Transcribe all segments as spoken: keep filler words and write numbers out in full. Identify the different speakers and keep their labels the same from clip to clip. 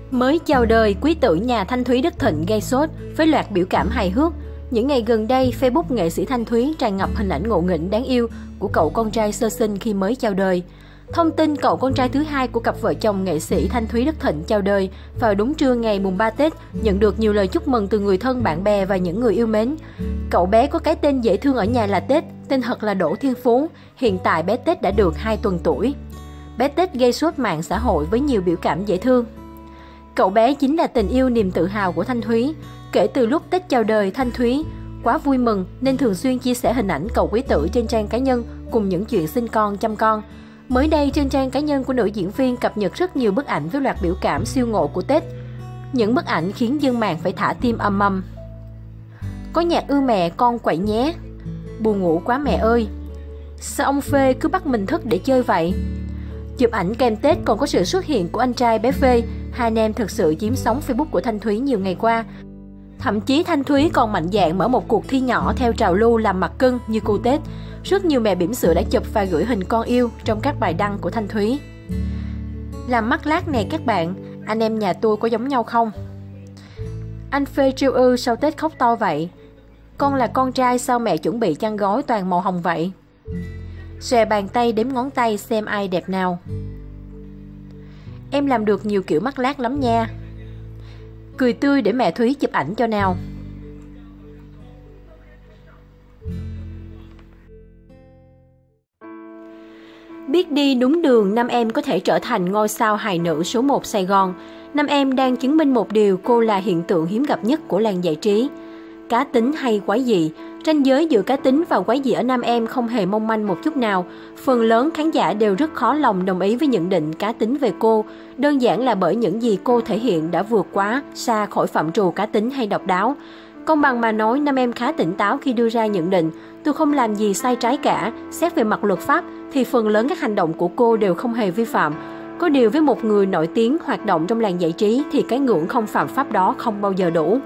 Speaker 1: Mới chào đời, quý tử nhà Thanh Thúy Đức Thịnh gây sốt với loạt biểu cảm hài hước. Những ngày gần đây, Facebook nghệ sĩ Thanh Thúy tràn ngập hình ảnh ngộ nghĩnh đáng yêu của cậu con trai sơ sinh khi mới chào đời. Thông tin cậu con trai thứ hai của cặp vợ chồng nghệ sĩ Thanh Thúy Đức Thịnh chào đời vào đúng trưa ngày mùng ba Tết nhận được nhiều lời chúc mừng từ người thân, bạn bè và những người yêu mến. Cậu bé có cái tên dễ thương ở nhà là Tết, tên thật là Đỗ Thiên Phú. Hiện tại bé Tết đã được hai tuần tuổi. Bé Tết gây sốt mạng xã hội với nhiều biểu cảm dễ thương. Cậu bé chính là tình yêu niềm tự hào của Thanh Thúy. Kể từ lúc Tết chào đời, Thanh Thúy quá vui mừng nên thường xuyên chia sẻ hình ảnh cậu quý tử trên trang cá nhân cùng những chuyện sinh con, chăm con. Mới đây, trên trang cá nhân của nữ diễn viên cập nhật rất nhiều bức ảnh với loạt biểu cảm siêu ngộ của Tết. Những bức ảnh khiến dân mạng phải thả tim ầm ầm. Có nhạc ư mẹ con quậy nhé. Buồn ngủ quá mẹ ơi. Sao ông Phê cứ bắt mình thức để chơi vậy? Chụp ảnh kèm Tết còn có sự xuất hiện của anh trai bé Phê. Hai anh em thực sự chiếm sóng Facebook của Thanh Thúy nhiều ngày qua. Thậm chí Thanh Thúy còn mạnh dạn mở một cuộc thi nhỏ theo trào lưu làm mặt cưng như cô Tết. Rất nhiều mẹ bỉm sữa đã chụp và gửi hình con yêu trong các bài đăng của Thanh Thúy. Làm mắt lát nè các bạn, anh em nhà tôi có giống nhau không? Anh Phê trêu ư sau Tết khóc to vậy? Con là con trai sao mẹ chuẩn bị chăn gói toàn màu hồng vậy? Xòe bàn tay đếm ngón tay xem ai đẹp nào. Em làm được nhiều kiểu mắt lát lắm nha. Cười tươi để mẹ Thúy chụp ảnh cho nào. Biết đi đúng đường, năm em có thể trở thành ngôi sao hài nữ số một Sài Gòn. Năm em đang chứng minh một điều, cô là hiện tượng hiếm gặp nhất của làng giải trí. Cá tính hay quái dị, ranh giới giữa cá tính và quái dị ở nam em không hề mong manh một chút nào. Phần lớn khán giả đều rất khó lòng đồng ý với nhận định cá tính về cô. Đơn giản là bởi những gì cô thể hiện đã vượt quá xa khỏi phạm trù cá tính hay độc đáo. Công bằng mà nói, nam em khá tỉnh táo khi đưa ra nhận định. Tôi không làm gì sai trái cả. Xét về mặt luật pháp thì phần lớn các hành động của cô đều không hề vi phạm. Có điều với một người nổi tiếng hoạt động trong làng giải trí thì cái ngưỡng không phạm pháp đó không bao giờ đủ.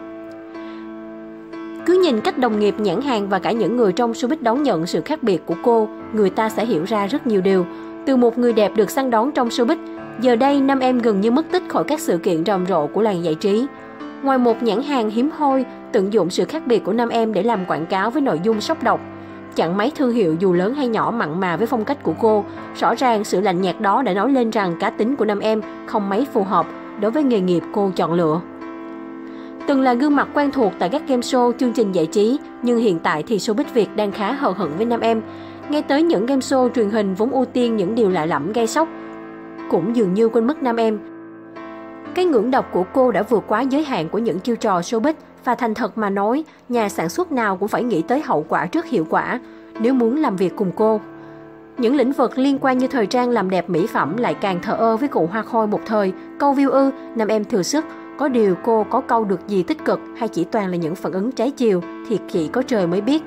Speaker 1: Cứ nhìn cách đồng nghiệp, nhãn hàng và cả những người trong showbiz đón nhận sự khác biệt của cô, người ta sẽ hiểu ra rất nhiều điều. Từ một người đẹp được săn đón trong showbiz, giờ đây năm em gần như mất tích khỏi các sự kiện rầm rộ của làng giải trí. Ngoài một nhãn hàng hiếm hoi, tận dụng sự khác biệt của năm em để làm quảng cáo với nội dung sốc độc. Chẳng mấy thương hiệu dù lớn hay nhỏ mặn mà với phong cách của cô. Rõ ràng sự lạnh nhạt đó đã nói lên rằng cá tính của năm em không mấy phù hợp đối với nghề nghiệp cô chọn lựa. Từng là gương mặt quen thuộc tại các game show, chương trình giải trí, nhưng hiện tại thì showbiz Việt đang khá hờ hững với nam em. Ngay tới những game show truyền hình vốn ưu tiên những điều lạ lẫm gây sốc, cũng dường như quên mất nam em. Cái ngưỡng độc của cô đã vượt quá giới hạn của những chiêu trò showbiz, và thành thật mà nói, nhà sản xuất nào cũng phải nghĩ tới hậu quả trước hiệu quả nếu muốn làm việc cùng cô. Những lĩnh vực liên quan như thời trang, làm đẹp, mỹ phẩm lại càng thờ ơ với cụ hoa khôi một thời. Câu view ư, nam em thừa sức. Có điều cô có câu được gì tích cực hay chỉ toàn là những phản ứng trái chiều thì chỉ có trời mới biết.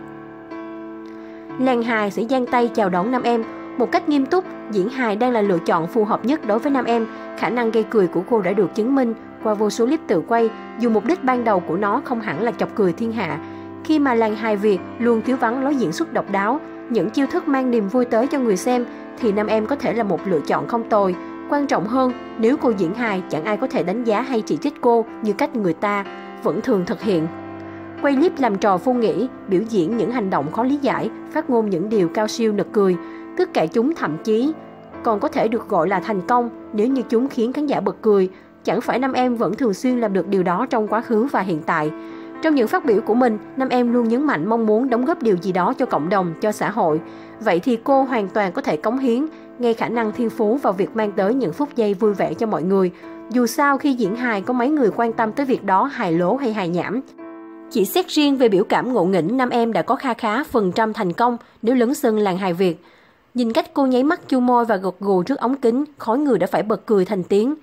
Speaker 1: Làng hài sẽ giang tay chào đón nam em. Một cách nghiêm túc, diễn hài đang là lựa chọn phù hợp nhất đối với nam em. Khả năng gây cười của cô đã được chứng minh qua vô số clip tự quay, dù mục đích ban đầu của nó không hẳn là chọc cười thiên hạ. Khi mà làng hài Việt luôn thiếu vắng lối diễn xuất độc đáo, những chiêu thức mang niềm vui tới cho người xem, thì nam em có thể là một lựa chọn không tồi. Quan trọng hơn, nếu cô diễn hài, chẳng ai có thể đánh giá hay chỉ trích cô như cách người ta vẫn thường thực hiện. Quay clip làm trò vô nghĩ, biểu diễn những hành động khó lý giải, phát ngôn những điều cao siêu nực cười. Tất cả chúng thậm chí còn có thể được gọi là thành công nếu như chúng khiến khán giả bật cười. Chẳng phải nam em vẫn thường xuyên làm được điều đó trong quá khứ và hiện tại. Trong những phát biểu của mình, nam em luôn nhấn mạnh mong muốn đóng góp điều gì đó cho cộng đồng, cho xã hội. Vậy thì cô hoàn toàn có thể cống hiến ngay khả năng thiên phú vào việc mang tới những phút giây vui vẻ cho mọi người. Dù sao khi diễn hài có mấy người quan tâm tới việc đó hài lố hay hài nhảm. Chỉ xét riêng về biểu cảm ngộ nghĩnh, nam em đã có kha khá phần trăm thành công nếu lấn sân làng hài Việt. Nhìn cách cô nháy mắt, chu môi và gật gù trước ống kính, khói người đã phải bật cười thành tiếng.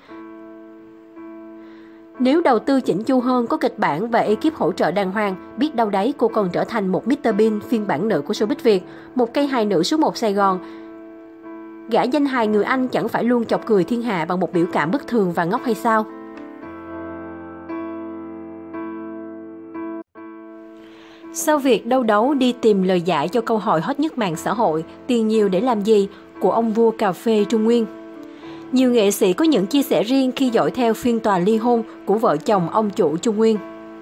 Speaker 1: Nếu đầu tư chỉnh chu hơn, có kịch bản và ekip hỗ trợ đàng hoàng, biết đâu đấy cô còn trở thành một mít tơ Bean phiên bản nữ của showbiz Việt, một cây hài nữ số một Sài Gòn. Gã danh hài người Anh chẳng phải luôn chọc cười thiên hạ bằng một biểu cảm bất thường và ngốc hay sao? Sau việc đâu đấu đi tìm lời giải cho câu hỏi hot nhất mạng xã hội, tiền nhiều để làm gì, của ông vua cà phê Trung Nguyên. Nhiều nghệ sĩ có những chia sẻ riêng khi dõi theo phiên tòa ly hôn của vợ chồng ông chủ Trung Nguyên.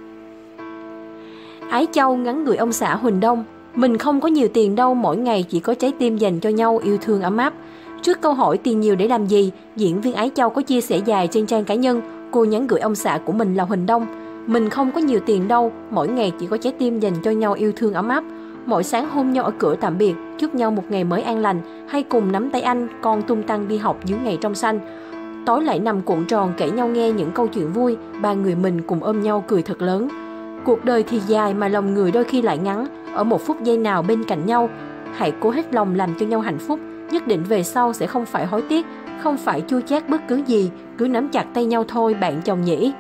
Speaker 1: Ái Châu ngắn gửi ông xã Huỳnh Đông: mình không có nhiều tiền đâu, mỗi ngày chỉ có trái tim dành cho nhau, yêu thương ấm áp. Trước câu hỏi tiền nhiều để làm gì, diễn viên Ái Châu có chia sẻ dài trên trang cá nhân. Cô nhắn gửi ông xã của mình là Huỳnh Đông: mình không có nhiều tiền đâu, mỗi ngày chỉ có trái tim dành cho nhau, yêu thương ấm áp. Mỗi sáng hôn nhau ở cửa tạm biệt, chúc nhau một ngày mới an lành, hay cùng nắm tay anh, con tung tăng đi học dưới ngày trong xanh. Tối lại nằm cuộn tròn kể nhau nghe những câu chuyện vui, ba người mình cùng ôm nhau cười thật lớn. Cuộc đời thì dài mà lòng người đôi khi lại ngắn, ở một phút giây nào bên cạnh nhau, hãy cố hết lòng làm cho nhau hạnh phúc, nhất định về sau sẽ không phải hối tiếc, không phải chua chát bất cứ gì, cứ nắm chặt tay nhau thôi bạn chồng nhỉ.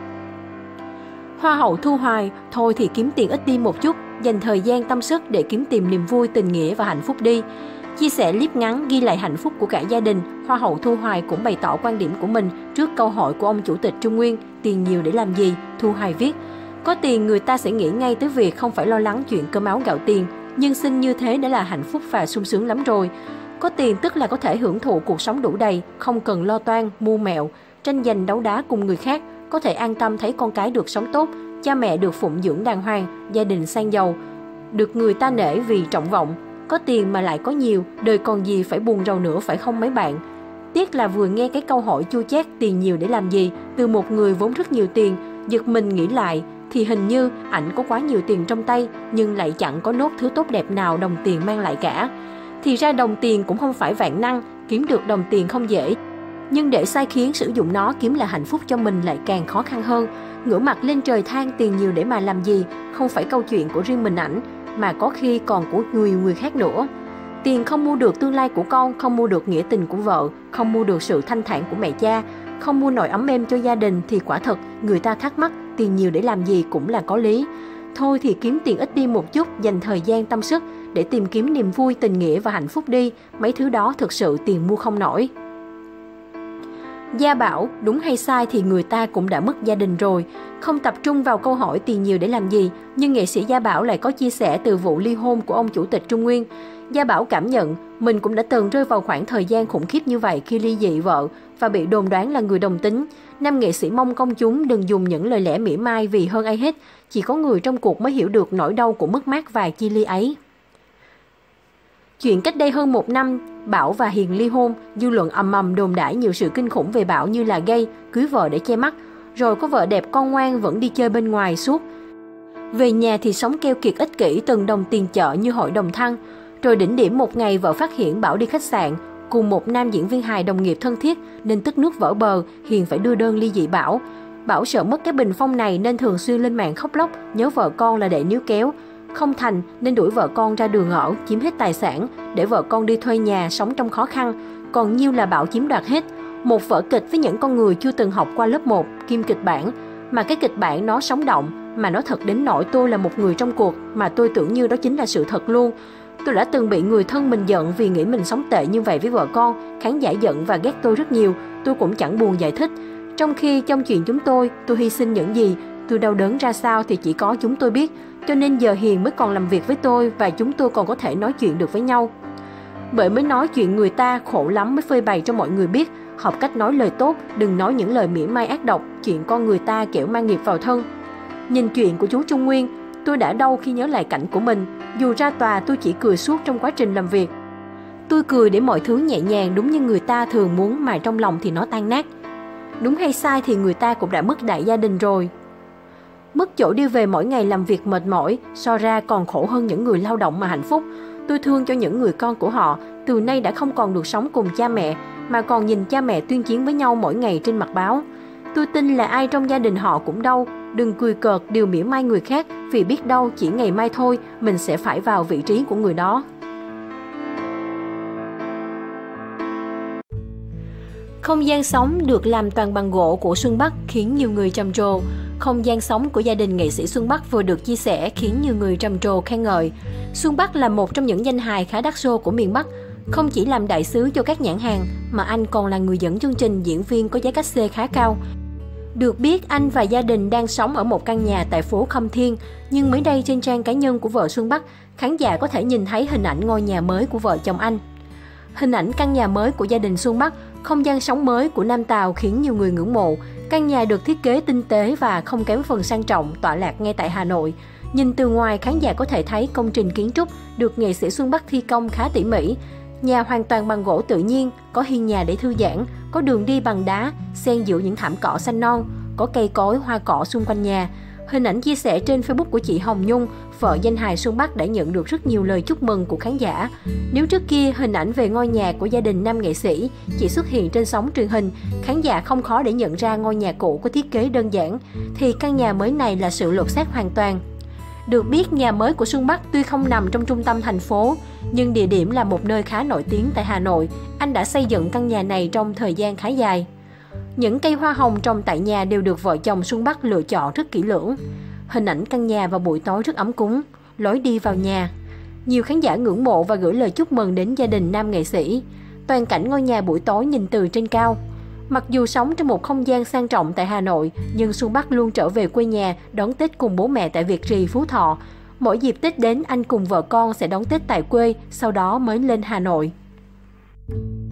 Speaker 1: Hoa hậu Thu Hoài: thôi thì kiếm tiền ít đi một chút, dành thời gian tâm sức để kiếm tìm niềm vui, tình nghĩa và hạnh phúc đi. Chia sẻ clip ngắn ghi lại hạnh phúc của cả gia đình, Hoa hậu Thu Hoài cũng bày tỏ quan điểm của mình trước câu hỏi của ông chủ tịch Trung Nguyên: tiền nhiều để làm gì? Thu Hoài viết: có tiền người ta sẽ nghĩ ngay tới việc không phải lo lắng chuyện cơm áo gạo tiền, nhưng sinh như thế đã là hạnh phúc và sung sướng lắm rồi. Có tiền tức là có thể hưởng thụ cuộc sống đủ đầy, không cần lo toan, mưu mẹo, tranh giành đấu đá cùng người khác, có thể an tâm thấy con cái được sống tốt, cha mẹ được phụng dưỡng đàng hoàng, gia đình sang giàu, được người ta nể vì trọng vọng. Có tiền mà lại có nhiều, đời còn gì phải buồn rầu nữa phải không mấy bạn? Tiếc là vừa nghe cái câu hỏi chua chát tiền nhiều để làm gì từ một người vốn rất nhiều tiền, giật mình nghĩ lại thì hình như ảnh có quá nhiều tiền trong tay nhưng lại chẳng có nốt thứ tốt đẹp nào đồng tiền mang lại cả. Thì ra đồng tiền cũng không phải vạn năng, kiếm được đồng tiền không dễ, nhưng để sai khiến sử dụng nó kiếm là hạnh phúc cho mình lại càng khó khăn hơn. Ngửa mặt lên trời than tiền nhiều để mà làm gì không phải câu chuyện của riêng mình ảnh, mà có khi còn của người người khác nữa. Tiền không mua được tương lai của con, không mua được nghĩa tình của vợ, không mua được sự thanh thản của mẹ cha, không mua nỗi ấm êm cho gia đình thì quả thật người ta thắc mắc tiền nhiều để làm gì cũng là có lý. Thôi thì kiếm tiền ít đi một chút, dành thời gian tâm sức để tìm kiếm niềm vui, tình nghĩa và hạnh phúc đi, mấy thứ đó thực sự tiền mua không nổi. Gia bảo: đúng hay sai thì người ta cũng đã mất gia đình rồi. Không tập trung vào câu hỏi tiền nhiều để làm gì, nhưng nghệ sĩ Gia Bảo lại có chia sẻ từ vụ ly hôn của ông chủ tịch Trung Nguyên. Gia Bảo cảm nhận mình cũng đã từng rơi vào khoảng thời gian khủng khiếp như vậy khi ly dị vợ và bị đồn đoán là người đồng tính. Nam nghệ sĩ mong công chúng đừng dùng những lời lẽ mỉa mai vì hơn ai hết, chỉ có người trong cuộc mới hiểu được nỗi đau của mất mát và chia ly ấy. Chuyện cách đây hơn một năm, Bảo và Hiền ly hôn, dư luận ầm ầm đồn đãi nhiều sự kinh khủng về Bảo như là gay, cưới vợ để che mắt, rồi có vợ đẹp con ngoan vẫn đi chơi bên ngoài suốt. Về nhà thì sống keo kiệt ích kỷ, từng đồng tiền chợ như hội đồng thăng. Rồi đỉnh điểm một ngày vợ phát hiện Bảo đi khách sạn cùng một nam diễn viên hài đồng nghiệp thân thiết nên tức nước vỡ bờ, Hiền phải đưa đơn ly dị Bảo. Bảo sợ mất cái bình phong này nên thường xuyên lên mạng khóc lóc, nhớ vợ con là đệ níu kéo. Không thành nên đuổi vợ con ra đường ở, chiếm hết tài sản, để vợ con đi thuê nhà sống trong khó khăn, còn nhiêu là Bảo chiếm đoạt hết. Một vở kịch với những con người chưa từng học qua lớp một, kim kịch bản, mà cái kịch bản nó sống động, mà nó thật đến nỗi tôi là một người trong cuộc mà tôi tưởng như đó chính là sự thật luôn. Tôi đã từng bị người thân mình giận vì nghĩ mình sống tệ như vậy với vợ con, khán giả giận và ghét tôi rất nhiều, tôi cũng chẳng buồn giải thích. Trong khi trong chuyện chúng tôi, tôi hy sinh những gì, tôi đau đớn ra sao thì chỉ có chúng tôi biết, cho nên giờ Hiền mới còn làm việc với tôi và chúng tôi còn có thể nói chuyện được với nhau. Bởi mới nói chuyện người ta khổ lắm mới phơi bày cho mọi người biết, học cách nói lời tốt, đừng nói những lời mỉa mai ác độc, chuyện con người ta kẻo mang nghiệp vào thân. Nhìn chuyện của chú Trung Nguyên, tôi đã đau khi nhớ lại cảnh của mình, dù ra tòa tôi chỉ cười suốt trong quá trình làm việc. Tôi cười để mọi thứ nhẹ nhàng đúng như người ta thường muốn mà trong lòng thì nó tan nát. Đúng hay sai thì người ta cũng đã mất đại gia đình rồi. Mất chỗ đi về mỗi ngày làm việc mệt mỏi, so ra còn khổ hơn những người lao động mà hạnh phúc. Tôi thương cho những người con của họ, từ nay đã không còn được sống cùng cha mẹ, mà còn nhìn cha mẹ tuyên chiến với nhau mỗi ngày trên mặt báo. Tôi tin là ai trong gia đình họ cũng đau, đừng cười cợt điều mỉa mai người khác, vì biết đâu chỉ ngày mai thôi mình sẽ phải vào vị trí của người đó. Không gian sống được làm toàn bằng gỗ của Xuân Bắc khiến nhiều người trầm trồ. Không gian sống của gia đình nghệ sĩ Xuân Bắc vừa được chia sẻ khiến nhiều người trầm trồ khen ngợi. Xuân Bắc là một trong những danh hài khá đắt xô của miền Bắc. Không chỉ làm đại sứ cho các nhãn hàng, mà anh còn là người dẫn chương trình, diễn viên có giá cát xê khá cao. Được biết, anh và gia đình đang sống ở một căn nhà tại phố Khâm Thiên, nhưng mới đây trên trang cá nhân của vợ Xuân Bắc, khán giả có thể nhìn thấy hình ảnh ngôi nhà mới của vợ chồng anh. Hình ảnh căn nhà mới của gia đình Xuân Bắc Không gian sống mới của Nam Tào khiến nhiều người ngưỡng mộ. Căn nhà được thiết kế tinh tế và không kém phần sang trọng, tọa lạc ngay tại Hà Nội. Nhìn từ ngoài, khán giả có thể thấy công trình kiến trúc được nghệ sĩ Xuân Bắc thi công khá tỉ mỉ. Nhà hoàn toàn bằng gỗ tự nhiên, có hiên nhà để thư giãn, có đường đi bằng đá, xen giữa những thảm cỏ xanh non, có cây cối, hoa cỏ xung quanh nhà. Hình ảnh chia sẻ trên Facebook của chị Hồng Nhung, vợ danh hài Xuân Bắc đã nhận được rất nhiều lời chúc mừng của khán giả. Nếu trước kia hình ảnh về ngôi nhà của gia đình nam nghệ sĩ chỉ xuất hiện trên sóng truyền hình, khán giả không khó để nhận ra ngôi nhà cũ có thiết kế đơn giản, thì căn nhà mới này là sự lột xác hoàn toàn. Được biết, nhà mới của Xuân Bắc tuy không nằm trong trung tâm thành phố, nhưng địa điểm là một nơi khá nổi tiếng tại Hà Nội. Anh đã xây dựng căn nhà này trong thời gian khá dài. Những cây hoa hồng trồng tại nhà đều được vợ chồng Xuân Bắc lựa chọn rất kỹ lưỡng. Hình ảnh căn nhà vào buổi tối rất ấm cúng, lối đi vào nhà. Nhiều khán giả ngưỡng mộ và gửi lời chúc mừng đến gia đình nam nghệ sĩ. Toàn cảnh ngôi nhà buổi tối nhìn từ trên cao. Mặc dù sống trong một không gian sang trọng tại Hà Nội, nhưng Xuân Bắc luôn trở về quê nhà đón Tết cùng bố mẹ tại Việt Trì, Phú Thọ. Mỗi dịp Tết đến, anh cùng vợ con sẽ đón Tết tại quê, sau đó mới lên Hà Nội.